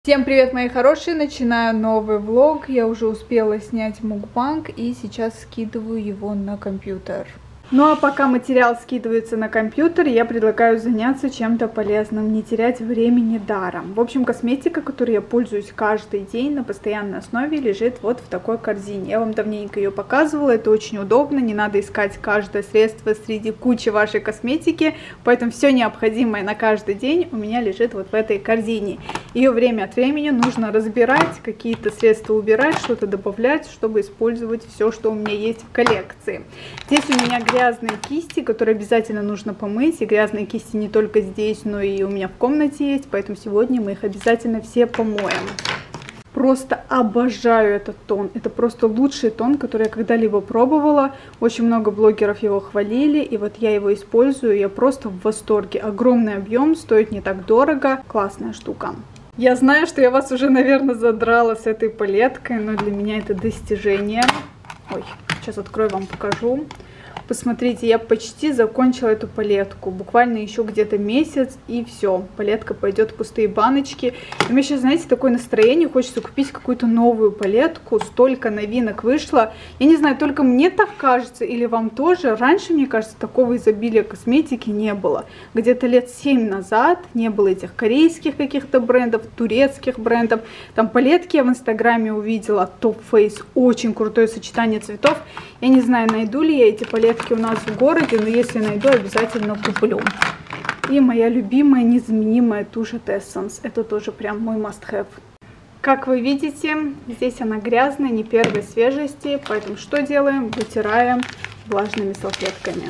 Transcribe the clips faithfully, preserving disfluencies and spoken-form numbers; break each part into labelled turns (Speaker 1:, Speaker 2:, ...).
Speaker 1: Всем привет, мои хорошие! Начинаю новый влог. Я уже успела снять мукбанг и сейчас скидываю его на компьютер. Ну а пока материал скидывается на компьютер, я предлагаю заняться чем-то полезным, не терять времени даром. В общем, косметика, которой я пользуюсь каждый день на постоянной основе, лежит вот в такой корзине. Я вам давненько ее показывала, это очень удобно, не надо искать каждое средство среди кучи вашей косметики, поэтому все необходимое на каждый день у меня лежит вот в этой корзине. Ее время от времени нужно разбирать, какие-то средства убирать, что-то добавлять, чтобы использовать все, что у меня есть в коллекции. Здесь у меня грязь грязные кисти, которые обязательно нужно помыть. И грязные кисти не только здесь, но и у меня в комнате есть. Поэтому сегодня мы их обязательно все помоем. Просто обожаю этот тон. Это просто лучший тон, который я когда-либо пробовала. Очень много блогеров его хвалили. И вот я его использую. Я просто в восторге. Огромный объем, стоит не так дорого. Классная штука. Я знаю, что я вас уже, наверное, задрала с этой палеткой. Но для меня это достижение. Ой, сейчас открою, вам покажу. Посмотрите, я почти закончила эту палетку. Буквально еще где-то месяц, и все. Палетка пойдет в пустые баночки. У меня сейчас, знаете, такое настроение. Хочется купить какую-то новую палетку. Столько новинок вышло. Я не знаю, только мне так кажется, или вам тоже. Раньше, мне кажется, такого изобилия косметики не было. Где-то лет семь назад не было этих корейских каких-то брендов, турецких брендов. Там палетки я в инстаграме увидела. Top Face. Очень крутое сочетание цветов. Я не знаю, найду ли я эти палетки у нас в городе, но если найду, обязательно куплю. И моя любимая незаменимая тушь от Essence. Это тоже прям мой must-have. Как вы видите, здесь она грязная, не первой свежести, поэтому что делаем? Вытираем влажными салфетками.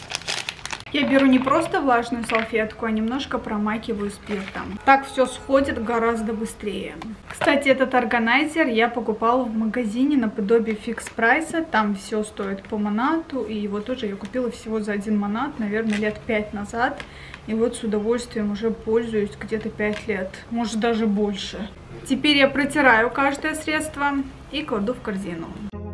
Speaker 1: Я беру не просто влажную салфетку, а немножко промакиваю спиртом. Так все сходит гораздо быстрее. Кстати, этот органайзер я покупала в магазине наподобие фикс прайса. Там все стоит по монату. И его тоже я купила всего за один монат, наверное, лет пять назад. И вот с удовольствием уже пользуюсь где-то пять лет. Может, даже больше. Теперь я протираю каждое средство и кладу в корзину.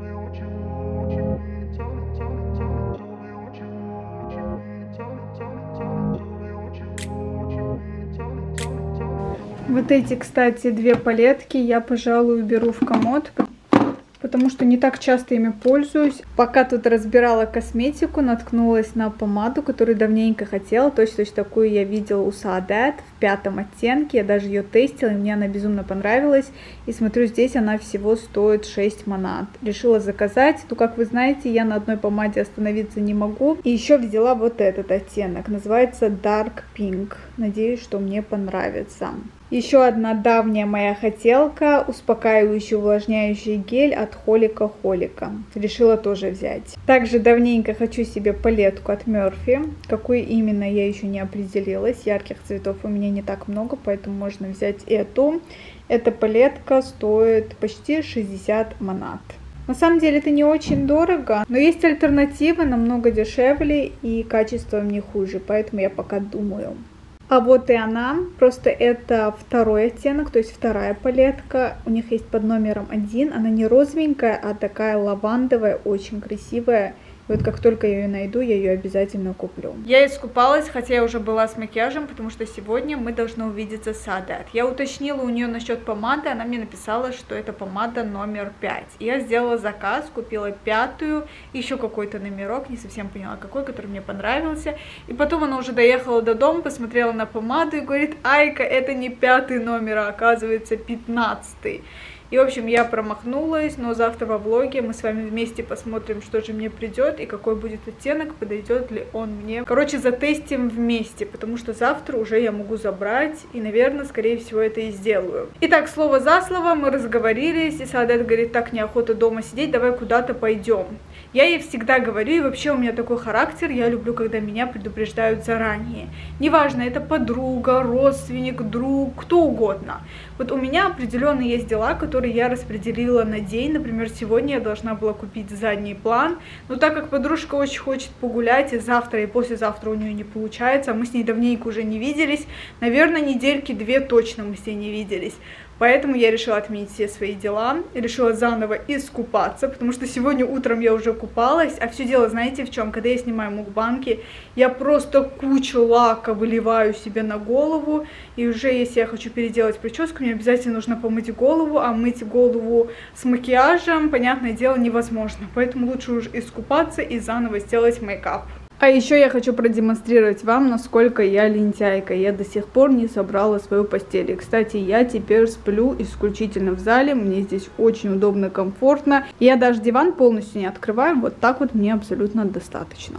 Speaker 1: Вот эти, кстати, две палетки я, пожалуй, уберу в комод, потому что не так часто ими пользуюсь. Пока тут разбирала косметику, наткнулась на помаду, которую давненько хотела. Точно такую я видела у Саадет в пятом оттенке. Я даже ее тестила, и мне она безумно понравилась. И смотрю, здесь она всего стоит шесть монат. Решила заказать. Ну, как вы знаете, я на одной помаде остановиться не могу. И еще взяла вот этот оттенок. Называется Dark Pink. Надеюсь, что мне понравится. Еще одна давняя моя хотелка, успокаивающий увлажняющий гель от Холика Холика. Решила тоже взять. Также давненько хочу себе палетку от Murphy. Какую именно, я еще не определилась. Ярких цветов у меня не так много, поэтому можно взять эту. Эта палетка стоит почти шестьдесят монат. На самом деле это не очень дорого, но есть альтернативы намного дешевле и качеством не хуже, поэтому я пока думаю. А вот и она, просто это второй оттенок, то есть вторая палетка. У них есть под номером один, она не розовенькая, а такая лавандовая, очень красивая. И вот как только я ее найду, я ее обязательно куплю. Я искупалась, хотя я уже была с макияжем, потому что сегодня мы должны увидеться с Саадет. Я уточнила у нее насчет помады, она мне написала, что это помада номер пять. Я сделала заказ, купила пятую, еще какой-то номерок, не совсем поняла какой, который мне понравился. И потом она уже доехала до дома, посмотрела на помаду и говорит: Айка, это не пятый номер, а оказывается пятнадцатый. И, в общем, я промахнулась, но завтра во влоге мы с вами вместе посмотрим, что же мне придет и какой будет оттенок, подойдет ли он мне. Короче, затестим вместе, потому что завтра уже я могу забрать и, наверное, скорее всего, это и сделаю. Итак, слово за слово, мы разговорились, и Саадет говорит: так, неохота дома сидеть, давай куда-то пойдем. Я ей всегда говорю, и вообще у меня такой характер, я люблю, когда меня предупреждают заранее. Неважно, это подруга, родственник, друг, кто угодно. Вот у меня определенно есть дела, которые я распределила на день. Например, сегодня я должна была купить задний план, но так как подружка очень хочет погулять, и завтра, и послезавтра у нее не получается, а мы с ней давненько уже не виделись, наверное, недельки две точно мы с ней не виделись. Поэтому я решила отменить все свои дела, решила заново искупаться, потому что сегодня утром я уже уже купалась. А все дело, знаете, в чем? Когда я снимаю мукбанги, я просто кучу лака выливаю себе на голову. И уже если я хочу переделать прическу, мне обязательно нужно помыть голову. А мыть голову с макияжем, понятное дело, невозможно. Поэтому лучше уже искупаться и заново сделать мейкап. А еще я хочу продемонстрировать вам, насколько я лентяйка. Я до сих пор не собрала свою постель. И, кстати, я теперь сплю исключительно в зале. Мне здесь очень удобно, комфортно. Я даже диван полностью не открываю. Вот так вот мне абсолютно достаточно.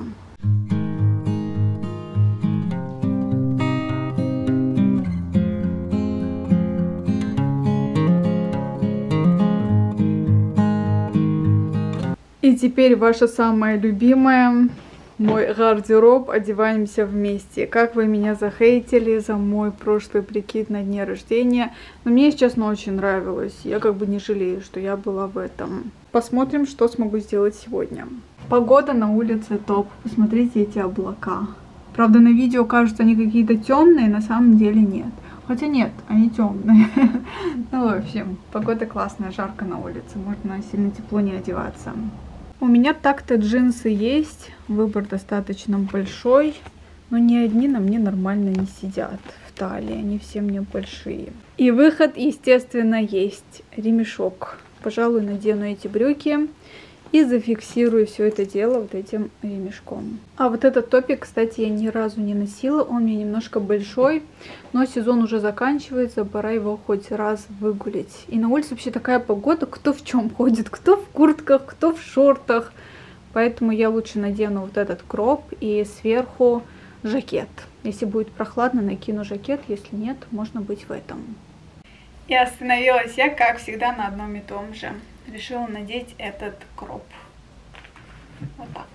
Speaker 1: И теперь ваша самая любимая... Мой гардероб, одеваемся вместе. Как вы меня захейтили за мой прошлый прикид на дне рождения. Но мне, если честно, очень нравилось. Я как бы не жалею, что я была в этом. Посмотрим, что смогу сделать сегодня. Погода на улице топ. Посмотрите эти облака. Правда, на видео кажутся они какие-то темные, на самом деле нет. Хотя нет, они темные. Ну, в общем, погода классная, жарко на улице. Можно сильно тепло не одеваться. У меня так-то джинсы есть, выбор достаточно большой, но ни одни на мне нормально не сидят в талии, они все мне большие. И выход, естественно, есть. Ремешок. Пожалуй, надену эти брюки и зафиксирую все это дело вот этим ремешком. А вот этот топик, кстати, я ни разу не носила, он мне немножко большой, но сезон уже заканчивается, пора его хоть раз выгулять. И на улице вообще такая погода, кто в чем ходит, кто в куртках, кто в шортах. Поэтому я лучше надену вот этот кроп и сверху жакет. Если будет прохладно, накину жакет, если нет, можно быть в этом. И остановилась я, как всегда, на одном и том же. Решила надеть этот кроп. Вот так.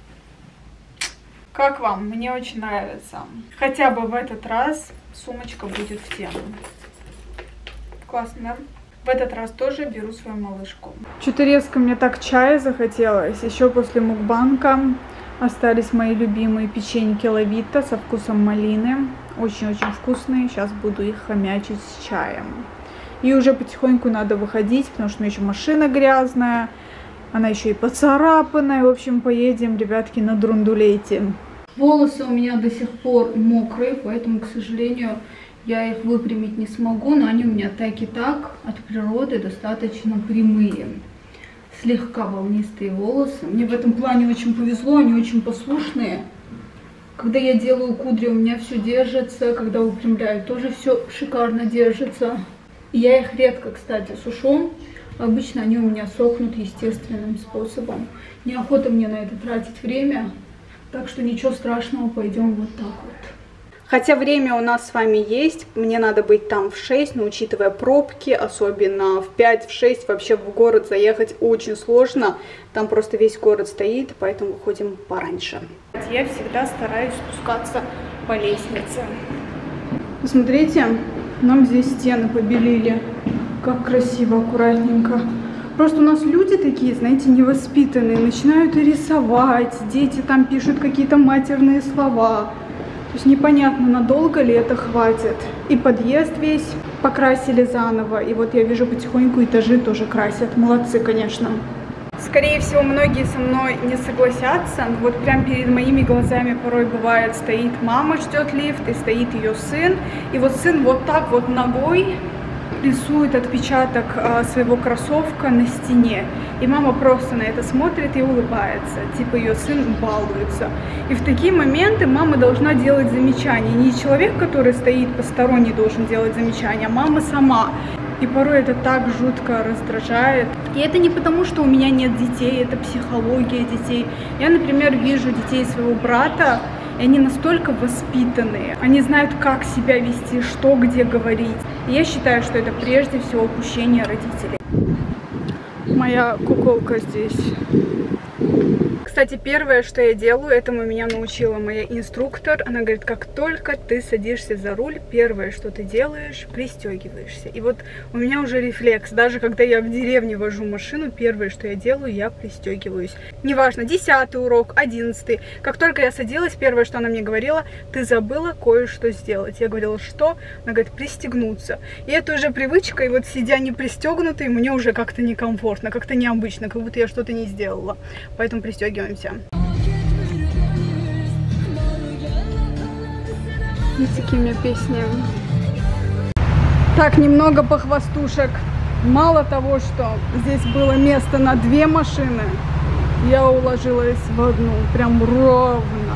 Speaker 1: Как вам? Мне очень нравится. Хотя бы в этот раз сумочка будет в тему. Классно, да? В этот раз тоже беру свою малышку. Что-то резко мне так чая захотелось. Еще после мукбанга остались мои любимые печеньки Лавита со вкусом малины. Очень-очень вкусные. Сейчас буду их хомячить с чаем. И уже потихоньку надо выходить, потому что у меня еще машина грязная. Она еще и поцарапанная. В общем, поедем, ребятки, на драндулете. Волосы у меня до сих пор мокрые, поэтому, к сожалению, я их выпрямить не смогу. Но они у меня так и так от природы достаточно прямые. Слегка волнистые волосы. Мне в этом плане очень повезло, они очень послушные. Когда я делаю кудри, у меня все держится. Когда выпрямляю, тоже все шикарно держится. Я их редко, кстати, сушу. Обычно они у меня сохнут естественным способом. Неохота мне на это тратить время. Так что ничего страшного, пойдем вот так вот. Хотя время у нас с вами есть. Мне надо быть там в шесть, но учитывая пробки, особенно в пять-шесть, вообще в город заехать очень сложно. Там просто весь город стоит, поэтому выходим пораньше. Я всегда стараюсь спускаться по лестнице. Посмотрите. Нам здесь стены побелили. Как красиво, аккуратненько. Просто у нас люди такие, знаете, невоспитанные. Начинают рисовать. Дети там пишут какие-то матерные слова. То есть непонятно, надолго ли это хватит. И подъезд весь покрасили заново. И вот я вижу, потихоньку этажи тоже красят. Молодцы, конечно. Скорее всего, многие со мной не согласятся. Но вот прям перед моими глазами порой бывает, стоит мама, ждет лифт, и стоит ее сын. И вот сын вот так вот ногой рисует отпечаток а, своего кроссовка на стене. И мама просто на это смотрит и улыбается. Типа ее сын балуется. И в такие моменты мама должна делать замечания. Не человек, который стоит посторонний, должен делать замечания, а мама сама. И порой это так жутко раздражает. И это не потому, что у меня нет детей, это психология детей. Я, например, вижу детей своего брата, и они настолько воспитанные. Они знают, как себя вести, что где говорить. И я считаю, что это прежде всего упущение родителей. Моя куколка здесь. Кстати, первое, что я делаю, этому меня научила моя инструктор. Она говорит, как только ты садишься за руль, первое, что ты делаешь, пристегиваешься. И вот у меня уже рефлекс. Даже когда я в деревне вожу машину, первое, что я делаю, я пристегиваюсь. Неважно, десятый урок, одиннадцатый. Как только я садилась, первое, что она мне говорила, ты забыла кое-что сделать. Я говорила, что? Она говорит, пристегнуться. И это уже привычка, и вот сидя не пристегнутой, мне уже как-то некомфортно, как-то необычно, как будто я что-то не сделала. Поэтому пристегиваемся. Видите, какие у меня песни. Так, немного похвастушек. Мало того, что здесь было место на две машины, я уложилась в одну. Прям ровно.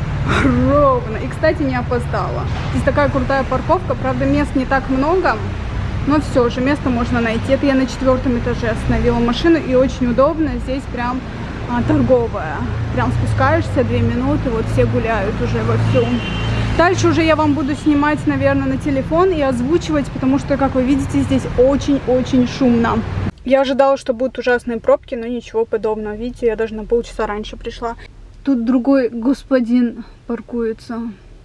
Speaker 1: Ровно. И, кстати, не опоздала. Здесь такая крутая парковка. Правда, мест не так много. Но все же, место можно найти. Это я на четвертом этаже остановила машину. И очень удобно. Здесь прям а, торговая. Прям спускаешься две минуты. Вот все гуляют уже вовсю. Дальше уже я вам буду снимать, наверное, на телефон и озвучивать. Потому что, как вы видите, здесь очень-очень шумно. Я ожидала, что будут ужасные пробки, но ничего подобного. Видите, я даже на полчаса раньше пришла. Тут другой господин паркуется.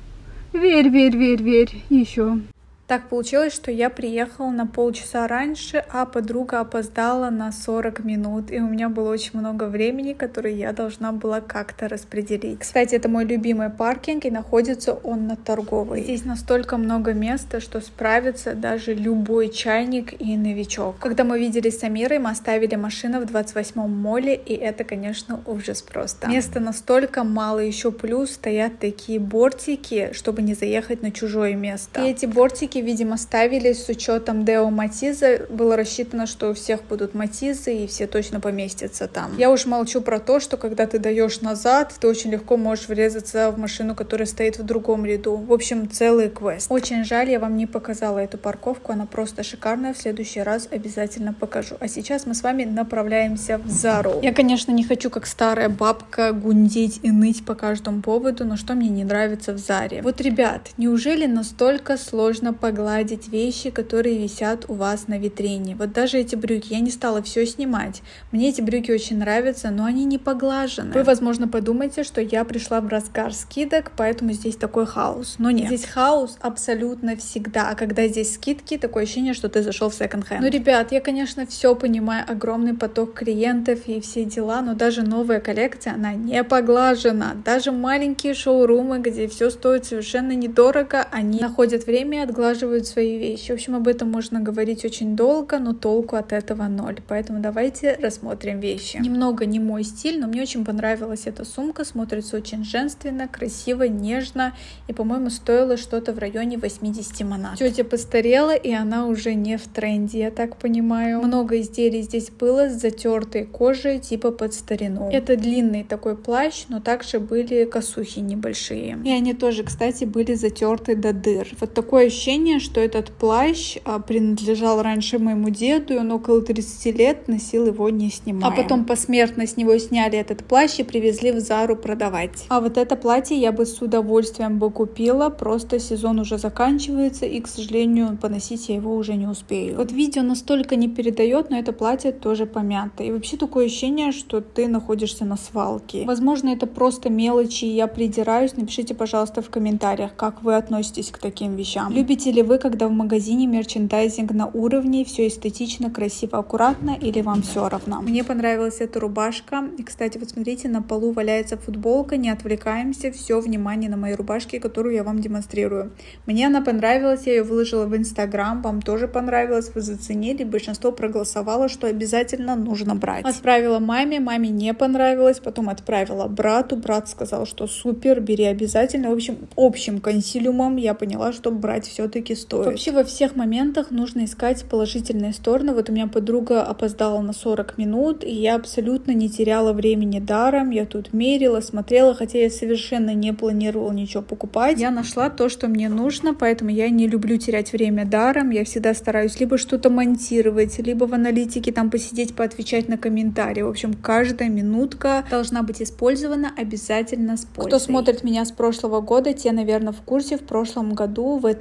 Speaker 1: Верь, верь, верь, верь. Еще. Так получилось, что я приехала на полчаса раньше, а подруга опоздала на сорок минут. И у меня было очень много времени, которое я должна была как-то распределить. Кстати, это мой любимый паркинг, и находится он на Торговой. Здесь настолько много места, что справится даже любой чайник и новичок. Когда мы виделись с Амирой, мы оставили машину в двадцать восьмом молле, и это, конечно, ужас просто. Места настолько мало, еще плюс стоят такие бортики, чтобы не заехать на чужое место. И эти бортики, видимо, ставились с учетом Део Матиза. Было рассчитано, что у всех будут Матизы и все точно поместятся там. Я уж молчу про то, что когда ты даешь назад, ты очень легко можешь врезаться в машину, которая стоит в другом ряду. В общем, целый квест. Очень жаль, я вам не показала эту парковку. Она просто шикарная. В следующий раз обязательно покажу. А сейчас мы с вами направляемся в Зару. Я, конечно, не хочу, как старая бабка, гундеть и ныть по каждому поводу, но что мне не нравится в Заре? Вот, ребят, неужели настолько сложно погладить вещи, которые висят у вас на витрине? Вот даже эти брюки, я не стала все снимать. Мне эти брюки очень нравятся, но они не поглажены. Вы, возможно, подумаете, что я пришла в разгар скидок, поэтому здесь такой хаос. Но нет, здесь хаос абсолютно всегда. А когда здесь скидки, такое ощущение, что ты зашел в секонд-хенд. Ну, ребят, я, конечно, все понимаю, огромный поток клиентов и все дела, но даже новая коллекция, она не поглажена. Даже маленькие шоурумы, где все стоит совершенно недорого, они находят время и отглаживают свои вещи. В общем, об этом можно говорить очень долго, но толку от этого ноль. Поэтому давайте рассмотрим вещи. Немного не мой стиль, но мне очень понравилась эта сумка. Смотрится очень женственно, красиво, нежно. И, по-моему, стоила что-то в районе восьмидесяти монат. Тетя постарела, и она уже не в тренде, я так понимаю. Много изделий здесь было с затертой кожей, типа под старину. Это длинный такой плащ, но также были косухи небольшие. И они тоже, кстати, были затерты до дыр. Вот такое ощущение, что этот плащ а, принадлежал раньше моему деду, и он около тридцати лет носил его не снимая. А потом посмертно с него сняли этот плащ и привезли в Зару продавать. А вот это платье я бы с удовольствием бы купила, просто сезон уже заканчивается, и, к сожалению, поносить я его уже не успею. Вот видео настолько не передает, но это платье тоже помято. И вообще такое ощущение, что ты находишься на свалке. Возможно, это просто мелочи, и я придираюсь. Напишите, пожалуйста, в комментариях, как вы относитесь к таким вещам. Любите ли вы, когда в магазине мерчендайзинг на уровне, все эстетично, красиво, аккуратно, или вам все равно? Мне понравилась эта рубашка. И, кстати, вот смотрите, на полу валяется футболка, не отвлекаемся, все внимание на моей рубашке, которую я вам демонстрирую. Мне она понравилась, я ее выложила в Инстаграм, вам тоже понравилось, вы заценили, большинство проголосовало, что обязательно нужно брать. Отправила маме, маме не понравилось, потом отправила брату, брат сказал, что супер, бери обязательно. В общем, общим консилиумом я поняла, что брать все-таки стоит. Вообще во всех моментах нужно искать положительные стороны. Вот у меня подруга опоздала на сорок минут, и я абсолютно не теряла времени даром. Я тут мерила, смотрела, хотя я совершенно не планировала ничего покупать. Я нашла то, что мне нужно, поэтому я не люблю терять время даром. Я всегда стараюсь либо что-то монтировать, либо в аналитике там посидеть, поотвечать на комментарии. В общем, каждая минутка должна быть использована обязательно с пользой. Кто смотрит меня с прошлого года, те, наверное, в курсе. В прошлом году в это же время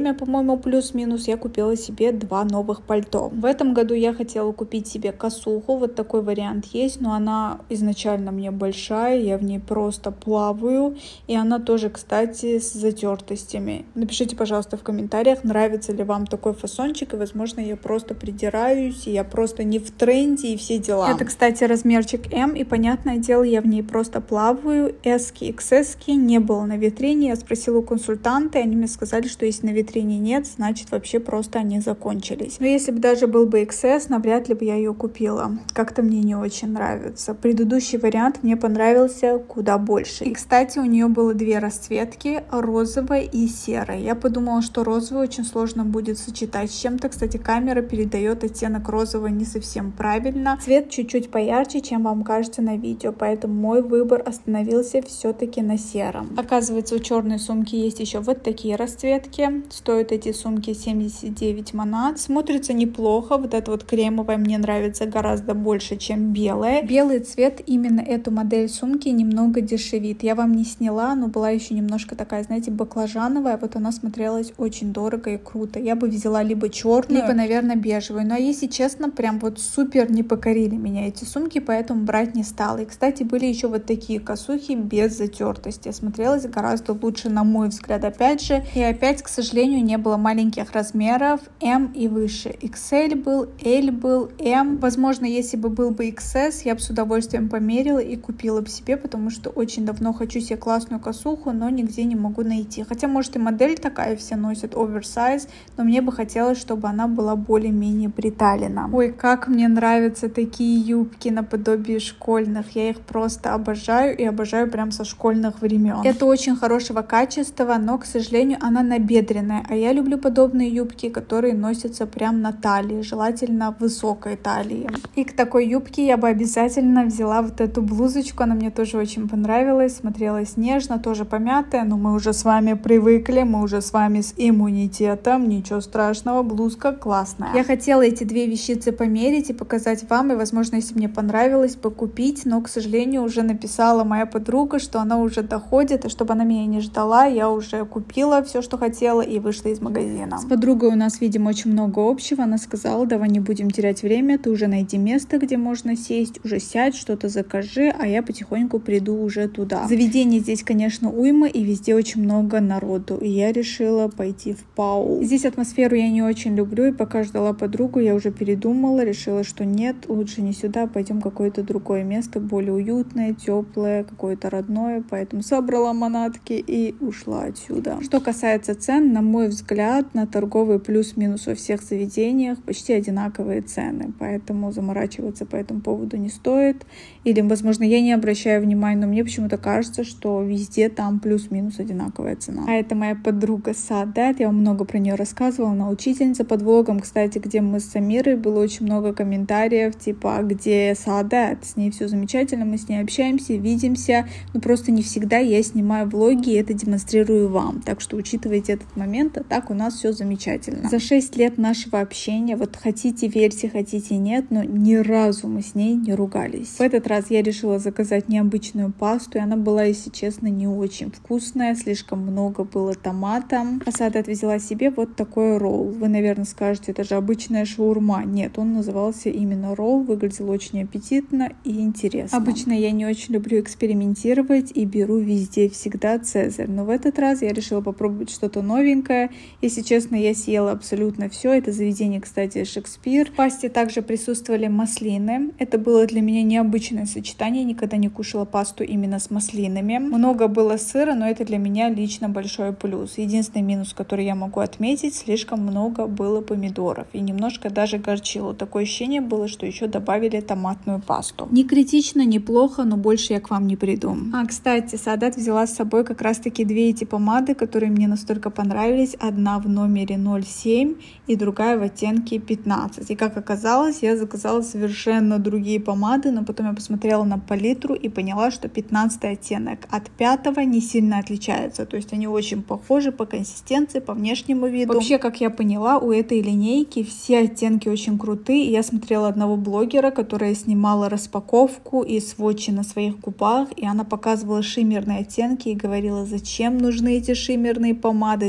Speaker 1: время, по-моему, плюс-минус, я купила себе два новых пальто. В этом году я хотела купить себе косуху, вот такой вариант есть, но она изначально мне большая, я в ней просто плаваю, и она тоже, кстати, с затертостями. Напишите, пожалуйста, в комментариях, нравится ли вам такой фасончик, и, возможно, я просто придираюсь, и я просто не в тренде, и все дела. Это, кстати, размерчик М, и, понятное дело, я в ней просто плаваю. S-ки, икс эс-ки не было на витрине, я спросила у консультанта, и они мне сказали, что если на витрине нет, значит, вообще просто они закончились. Но если бы даже был бы икс эс, навряд ли бы я ее купила. Как-то мне не очень нравится. Предыдущий вариант мне понравился куда больше. И, кстати, у нее было две расцветки, розовая и серая. Я подумала, что розовую очень сложно будет сочетать с чем-то. Кстати, камера передает оттенок розового не совсем правильно. Цвет чуть-чуть поярче, чем вам кажется на видео, поэтому мой выбор остановился все-таки на сером. Оказывается, у черной сумки есть еще вот такие расцветки. Стоят эти сумки семьдесят девять манат. Смотрится неплохо. Вот эта вот кремовая мне нравится гораздо больше, чем белая. Белый цвет именно эту модель сумки немного дешевит. Я вам не сняла, но была еще немножко такая, знаете, баклажановая. Вот она смотрелась очень дорого и круто. Я бы взяла либо черную, либо, наверное, бежевую. Ну а если честно, прям вот супер не покорили меня эти сумки, поэтому брать не стала. И, кстати, были еще вот такие косухи без затертости. Смотрелась гораздо лучше, на мой взгляд, опять же. И опять, к сожалению, не было маленьких размеров М и выше. икс эль был, L был, М. Возможно, если бы был бы икс эс, я бы с удовольствием померила и купила бы себе, потому что очень давно хочу себе классную косуху, но нигде не могу найти. Хотя, может, и модель такая, все носят оверсайз, но мне бы хотелось, чтобы она была более-менее приталена. Ой, как мне нравятся такие юбки наподобие школьных. Я их просто обожаю и обожаю прям со школьных времен. Это очень хорошего качества, но, к сожалению, она набедренная. А я люблю подобные юбки, которые носятся прям на талии, желательно высокой талии. И к такой юбке я бы обязательно взяла вот эту блузочку. Она мне тоже очень понравилась, смотрелась нежно, тоже помятая, но мы уже с вами привыкли, мы уже с вами с иммунитетом, ничего страшного, блузка классная. Я хотела эти две вещицы померить и показать вам, и, возможно, если мне понравилось, бы купить, но, к сожалению, уже написала моя подруга, что она уже доходит, и чтобы она меня не ждала, я уже купила все, что хотела, и вышла из магазина. С подругой у нас, видимо, очень много общего. Она сказала, давай не будем терять время, ты уже найди место, где можно сесть, уже сядь, что-то закажи, а я потихоньку приду уже туда. Заведений здесь, конечно, уйма, и везде очень много народу, и я решила пойти в Пау. Здесь атмосферу я не очень люблю, и пока ждала подругу, я уже передумала, решила, что нет, лучше не сюда, пойдем в какое-то другое место, более уютное, теплое, какое-то родное, поэтому собрала манатки и ушла отсюда. Что касается цен, на мой взгляд, на торговые плюс-минус во всех заведениях почти одинаковые цены, поэтому заморачиваться по этому поводу не стоит. Или, возможно, я не обращаю внимания, но мне почему-то кажется, что везде там плюс-минус одинаковая цена. А это моя подруга Саадат, я вам много про нее рассказывала, она учительница. Под влогом, кстати, где мы с Самирой, было очень много комментариев, типа, где Саадат, с ней все замечательно, мы с ней общаемся, видимся, но просто не всегда я снимаю влоги и это демонстрирую вам, так что учитывайте этот момент, а так у нас все замечательно. За шесть лет нашего общения, вот хотите верьте, хотите нет, но ни разу мы с ней не ругались. В этот раз я решила заказать необычную пасту, и она была, если честно, не очень вкусная, слишком много было томата. А Саадат взяла себе вот такой ролл. Вы, наверное, скажете, это же обычная шаурма. Нет, он назывался именно ролл, выглядел очень аппетитно и интересно. Обычно я не очень люблю экспериментировать и беру везде всегда Цезарь, но в этот раз я решила попробовать что-то новенькое. Если честно, я съела абсолютно все. Это заведение, кстати, Шекспир. В пасте также присутствовали маслины. Это было для меня необычное сочетание, я никогда не кушала пасту именно с маслинами. Много было сыра, но это для меня лично большой плюс. Единственный минус, который я могу отметить, слишком много было помидоров и немножко даже горчило. Такое ощущение было, что еще добавили томатную пасту. Не критично, неплохо, но больше я к вам не приду. А, кстати, Саадат взяла с собой как раз-таки две эти помады, которые мне настолько понравились. Одна в номере ноль семь и другая в оттенке пятнадцать. И как оказалось, я заказала совершенно другие помады, но потом я посмотрела на палитру и поняла, что пятнадцатый оттенок от пятого не сильно отличается. То есть они очень похожи по консистенции, по внешнему виду. Вообще, как я поняла, у этой линейки все оттенки очень крутые. И я смотрела одного блогера, которая снимала распаковку и сводчи на своих губах, и она показывала шиммерные оттенки и говорила, зачем нужны эти шиммерные помады, для кого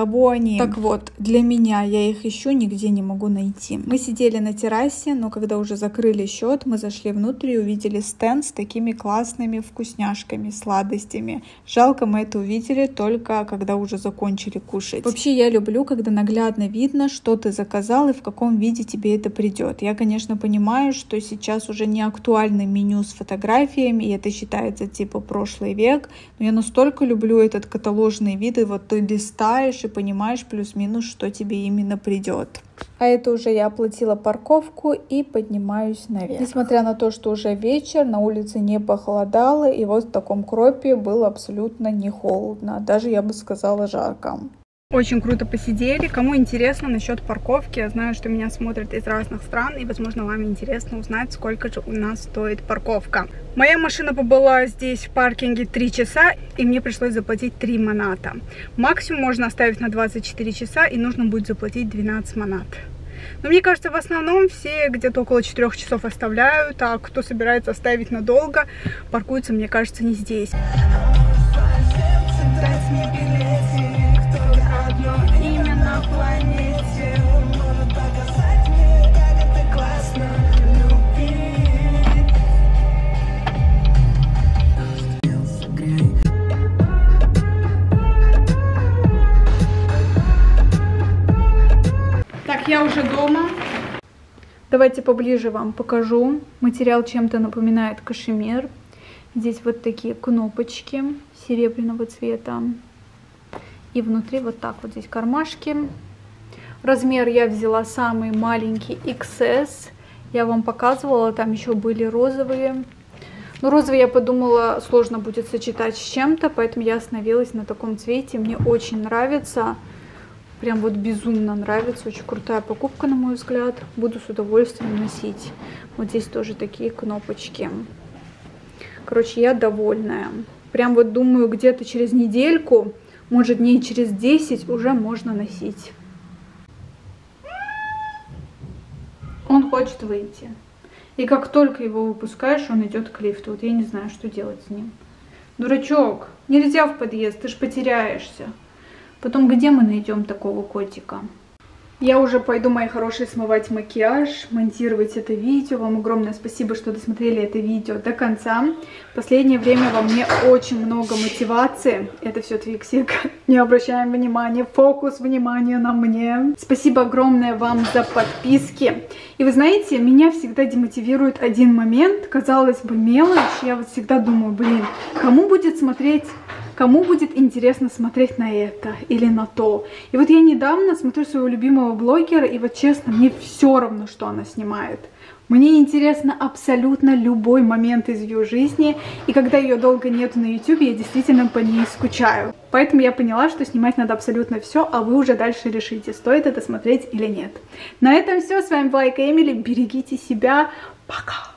Speaker 1: кого они. Так вот, для меня, я их ищу, нигде не могу найти. Мы сидели на террасе, но когда уже закрыли счет, мы зашли внутрь и увидели стенд с такими классными вкусняшками, сладостями. Жалко, мы это увидели только когда уже закончили кушать. Вообще, я люблю, когда наглядно видно, что ты заказал и в каком виде тебе это придет. Я, конечно, понимаю, что сейчас уже не актуально меню с фотографиями, и это считается типа прошлый век, но я настолько люблю этот каталожный вид, и вот ты листаешь и понимаешь плюс-минус, что тебе именно придет. А это уже я оплатила парковку и поднимаюсь наверх. Несмотря на то, что уже вечер, на улице не похолодало, и вот в таком кропе было абсолютно не холодно, даже я бы сказала жарко. Очень круто посидели. Кому интересно насчет парковки, я знаю, что меня смотрят из разных стран, и, возможно, вам интересно узнать, сколько же у нас стоит парковка. Моя машина побыла здесь в паркинге три часа, и мне пришлось заплатить три маната. Максимум можно оставить на двадцать четыре часа, и нужно будет заплатить двенадцать манат. Но мне кажется, в основном все где-то около четырёх часов оставляют, а кто собирается оставить надолго, паркуется, мне кажется, не здесь. Именно планете может показать мне, как это классно любить. Так, я уже дома. Давайте поближе вам покажу. Материал чем-то напоминает кашемир. Здесь вот такие кнопочки серебряного цвета. И внутри вот так вот здесь кармашки. Размер я взяла самый маленький икс эс. Я вам показывала, там еще были розовые. Но розовые, я подумала, сложно будет сочетать с чем-то, поэтому я остановилась на таком цвете. Мне очень нравится. Прям вот безумно нравится. Очень крутая покупка, на мой взгляд. Буду с удовольствием носить. Вот здесь тоже такие кнопочки. Короче, я довольная. Прям вот думаю, где-то через недельку, может дней через десять уже можно носить. Он хочет выйти. И как только его выпускаешь, он идет к лифту. Вот я не знаю, что делать с ним. Дурачок, нельзя в подъезд, ты ж потеряешься. Потом где мы найдем такого котика? Я уже пойду, мои хорошие, смывать макияж, монтировать это видео. Вам огромное спасибо, что досмотрели это видео до конца. В последнее время во мне очень много мотивации. Это все Твиксик. Не обращаем внимания. Фокус внимания на мне. Спасибо огромное вам за подписки. И вы знаете, меня всегда демотивирует один момент. Казалось бы, мелочь. Я вот всегда думаю, блин, кому будет смотреть... Кому будет интересно смотреть на это или на то. И вот я недавно смотрю своего любимого блогера, и вот честно, мне все равно, что она снимает. Мне интересно абсолютно любой момент из ее жизни, и когда ее долго нету на ютубе, я действительно по ней скучаю. Поэтому я поняла, что снимать надо абсолютно все, а вы уже дальше решите, стоит это смотреть или нет. На этом все. С вами была Эмили. Берегите себя. Пока!